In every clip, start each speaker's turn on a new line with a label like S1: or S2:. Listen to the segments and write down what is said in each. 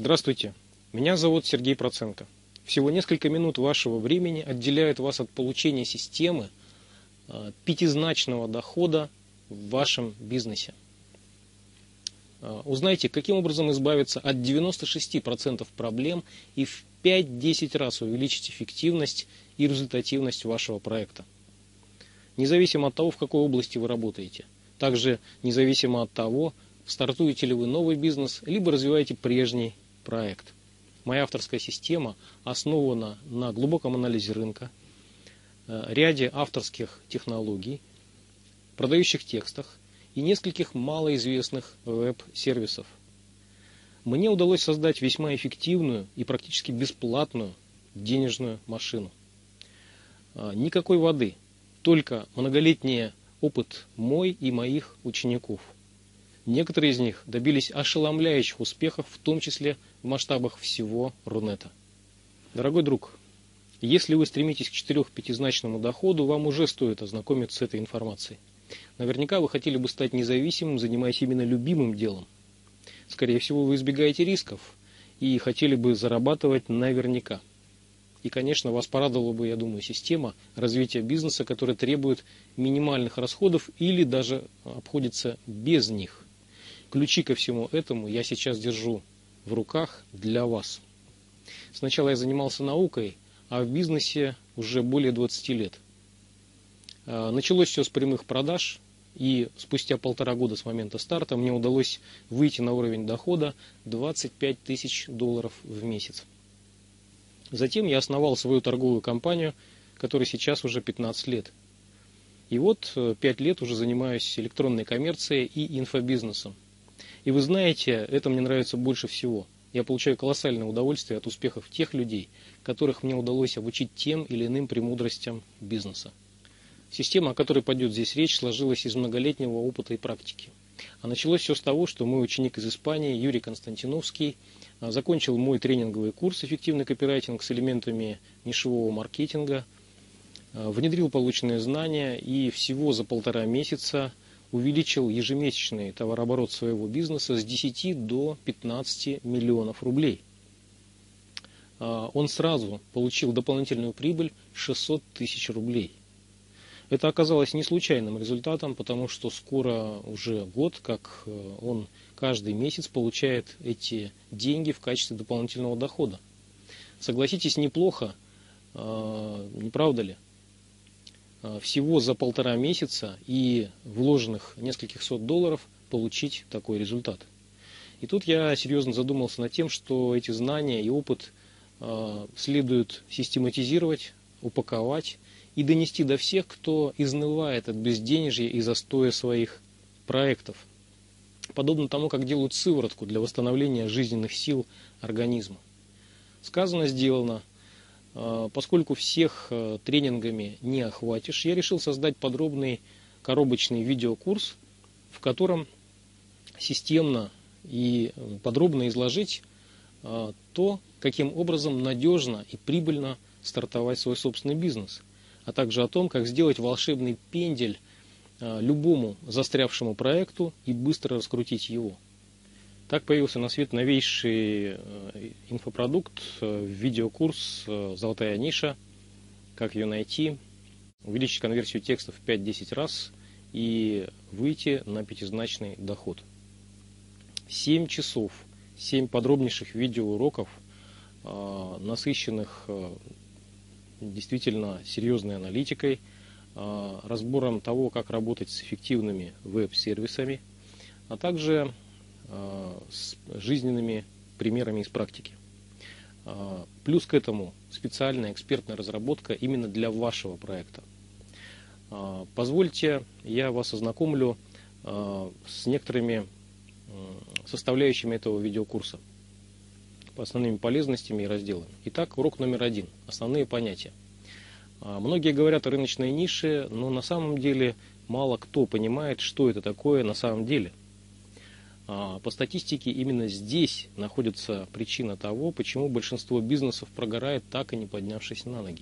S1: Здравствуйте, меня зовут Сергей Проценко. Всего несколько минут вашего времени отделяют вас от получения системы пятизначного дохода в вашем бизнесе. Узнайте, каким образом избавиться от 96% проблем и в 5-10 раз увеличить эффективность и результативность вашего проекта. Независимо от того, в какой области вы работаете. Также независимо от того, стартуете ли вы новый бизнес, либо развиваете прежний проект. Моя авторская система основана на глубоком анализе рынка, ряде авторских технологий, продающих текстах и нескольких малоизвестных веб-сервисов. Мне удалось создать весьма эффективную и практически бесплатную денежную машину. Никакой воды, только многолетний опыт мой и моих учеников. Некоторые из них добились ошеломляющих успехов, в том числе в масштабах всего Рунета. Дорогой друг, если вы стремитесь к 4-5-значному доходу, вам уже стоит ознакомиться с этой информацией. Наверняка вы хотели бы стать независимым, занимаясь именно любимым делом. Скорее всего, вы избегаете рисков и хотели бы зарабатывать наверняка. И, конечно, вас порадовала бы, я думаю, система развития бизнеса, которая требует минимальных расходов или даже обходится без них. Ключи ко всему этому я сейчас держу в руках для вас. Сначала я занимался наукой, а в бизнесе уже более 20 лет. Началось все с прямых продаж, и спустя 1,5 года с момента старта мне удалось выйти на уровень дохода $25 000 в месяц. Затем я основал свою торговую компанию, которой сейчас уже 15 лет. И вот 5 лет уже занимаюсь электронной коммерцией и инфобизнесом. И вы знаете, это мне нравится больше всего. Я получаю колоссальное удовольствие от успехов тех людей, которых мне удалось обучить тем или иным премудростям бизнеса. Система, о которой пойдет здесь речь, сложилась из многолетнего опыта и практики. А началось все с того, что мой ученик из Испании, Юрий Константиновский, закончил мой тренинговый курс «Эффективный копирайтинг» с элементами нишевого маркетинга, внедрил полученные знания и всего за 1,5 месяца увеличил ежемесячный товарооборот своего бизнеса с 10 до 15 миллионов рублей. Он сразу получил дополнительную прибыль 600 000 рублей. Это оказалось не случайным результатом, потому что скоро уже год, как он каждый месяц получает эти деньги в качестве дополнительного дохода. Согласитесь, неплохо, не правда ли? Всего за 1,5 месяца и вложенных нескольких сот долларов получить такой результат. И тут я серьезно задумался над тем, что эти знания и опыт следует систематизировать, упаковать и донести до всех, кто изнывает от безденежья и застоя своих проектов. Подобно тому, как делают сыворотку для восстановления жизненных сил организма. Сказано, сделано. Поскольку всех тренингами не охватишь, я решил создать подробный коробочный видеокурс, в котором системно и подробно изложить то, каким образом надежно и прибыльно стартовать свой собственный бизнес, а также о том, как сделать волшебный пендель любому застрявшему проекту и быстро раскрутить его. Так появился на свет новейший инфопродукт, видеокурс «Золотая ниша», как ее найти, увеличить конверсию текста в 5-10 раз и выйти на пятизначный доход. 7 часов, 7 подробнейших видеоуроков, насыщенных действительно серьезной аналитикой, разбором того, как работать с эффективными веб-сервисами, а также с жизненными примерами из практики. Плюс к этому специальная экспертная разработка именно для вашего проекта. Позвольте, я вас ознакомлю с некоторыми составляющими этого видеокурса, по основными полезностями и разделами. Итак, урок номер 1. Основные понятия. Многие говорят о рыночной нише, но на самом деле мало кто понимает, что это такое на самом деле. По статистике именно здесь находится причина того, почему большинство бизнесов прогорает, так и не поднявшись на ноги.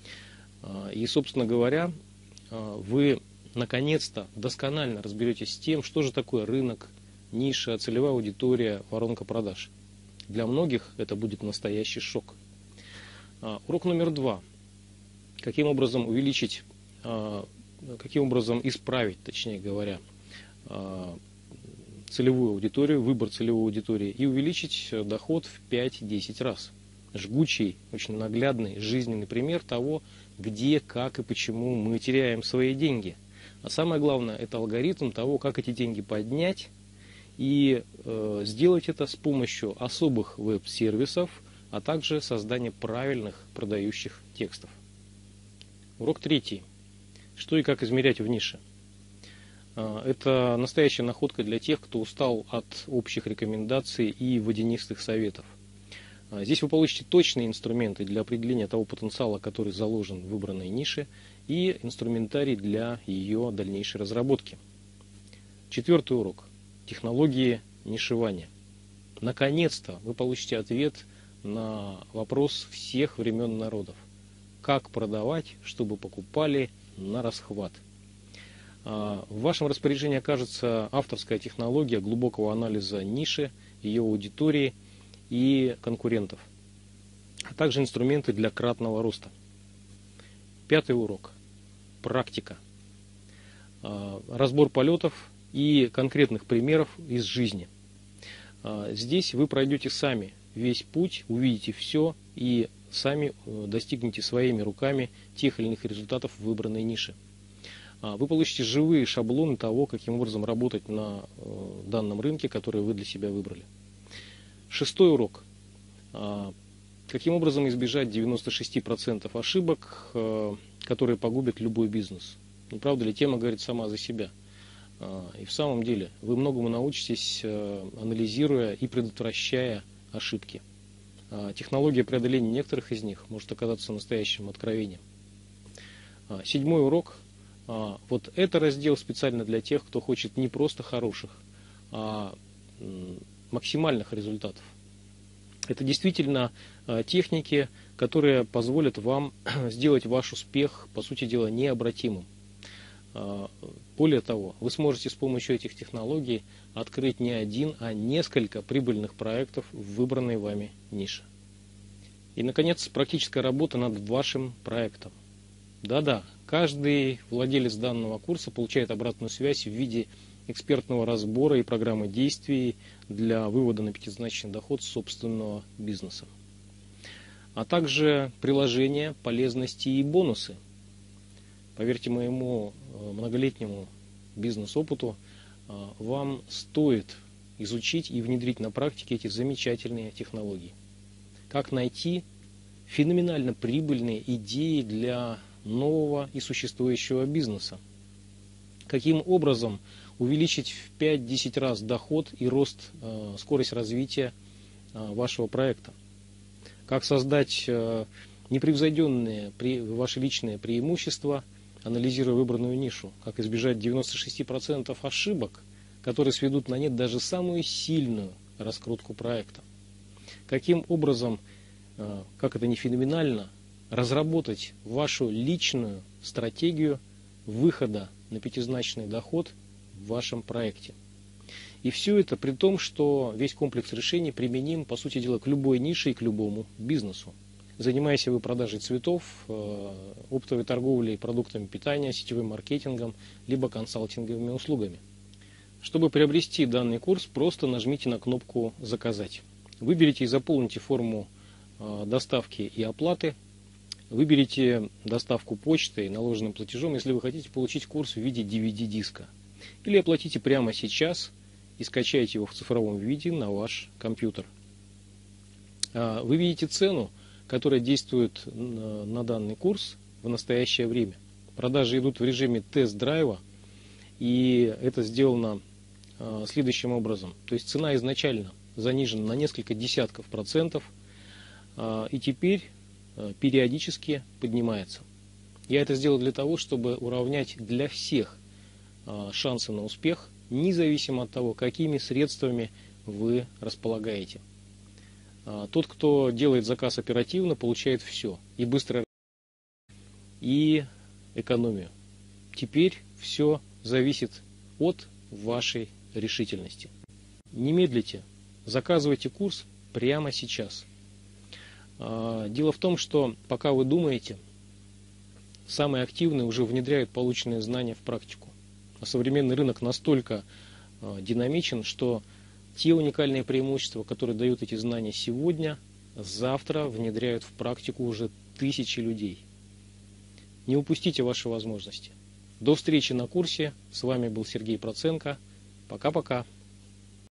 S1: И, собственно говоря, вы наконец-то досконально разберетесь с тем, что же такое рынок, ниша, целевая аудитория, воронка продаж. Для многих это будет настоящий шок. Урок номер 2. Каким образом исправить, точнее говоря, целевую аудиторию, выбор целевой аудитории и увеличить доход в 5-10 раз. Жгучий, очень наглядный, жизненный пример того, где, как и почему мы теряем свои деньги. А самое главное, это алгоритм того, как эти деньги поднять и сделать это с помощью особых веб-сервисов, а также создания правильных продающих текстов. Урок 3. Что и как измерять в нише. Это настоящая находка для тех, кто устал от общих рекомендаций и водянистых советов. Здесь вы получите точные инструменты для определения того потенциала, который заложен в выбранной нише, и инструментарий для ее дальнейшей разработки. 4 урок. Технологии нишевания. Наконец-то вы получите ответ на вопрос всех времен народов. Как продавать, чтобы покупали на расхват. В вашем распоряжении окажется авторская технология глубокого анализа ниши, ее аудитории и конкурентов, а также инструменты для кратного роста. 5 урок. Практика. Разбор полетов и конкретных примеров из жизни. Здесь вы пройдете сами весь путь, увидите все и сами достигнете своими руками тех или иных результатов в выбранной нише. Вы получите живые шаблоны того, каким образом работать на данном рынке, который вы для себя выбрали. 6 урок. Каким образом избежать 96% ошибок, которые погубят любой бизнес. Не правда ли, тема говорит сама за себя. И в самом деле вы многому научитесь, анализируя и предотвращая ошибки. Технология преодоления некоторых из них может оказаться настоящим откровением. 7 урок. Вот это раздел специально для тех, кто хочет не просто хороших, а максимальных результатов. Это действительно техники, которые позволят вам сделать ваш успех, по сути дела, необратимым. Более того, вы сможете с помощью этих технологий открыть не один, а несколько прибыльных проектов в выбранной вами нише. И, наконец, практическая работа над вашим проектом. Да-да, каждый владелец данного курса получает обратную связь в виде экспертного разбора и программы действий для вывода на пятизначный доход собственного бизнеса. А также приложения, полезности и бонусы. Поверьте моему многолетнему бизнес-опыту, вам стоит изучить и внедрить на практике эти замечательные технологии. Как найти феноменально прибыльные идеи для нового и существующего бизнеса. Каким образом увеличить в 5-10 раз доход и рост, скорость развития вашего проекта. Как создать непревзойденные ваши личные преимущества, анализируя выбранную нишу. Как избежать 96% ошибок, которые сведут на нет даже самую сильную раскрутку проекта. Каким образом, как это не феноменально, разработать вашу личную стратегию выхода на пятизначный доход в вашем проекте. И все это при том, что весь комплекс решений применим, по сути дела, к любой нише и к любому бизнесу. Занимаясь вы продажей цветов, оптовой торговлей продуктами питания, сетевым маркетингом, либо консалтинговыми услугами. Чтобы приобрести данный курс, просто нажмите на кнопку «Заказать». Выберите и заполните форму доставки и оплаты. Выберите доставку почтой и наложенным платежом, если вы хотите получить курс в виде DVD-диска. Или оплатите прямо сейчас и скачайте его в цифровом виде на ваш компьютер. Вы видите цену, которая действует на данный курс в настоящее время. Продажи идут в режиме тест-драйва, и это сделано следующим образом. То есть цена изначально занижена на несколько десятков процентов, и теперь периодически поднимается. Я это сделал для того, чтобы уравнять для всех шансы на успех, независимо от того, какими средствами вы располагаете. Тот, кто делает заказ оперативно, получает все. И быстро, и экономию. Теперь все зависит от вашей решительности. Не медлите, заказывайте курс прямо сейчас. Дело в том, что пока вы думаете, самые активные уже внедряют полученные знания в практику. А современный рынок настолько динамичен, что те уникальные преимущества, которые дают эти знания сегодня, завтра внедряют в практику уже тысячи людей. Не упустите ваши возможности. До встречи на курсе. С вами был Сергей Проценко. Пока-пока.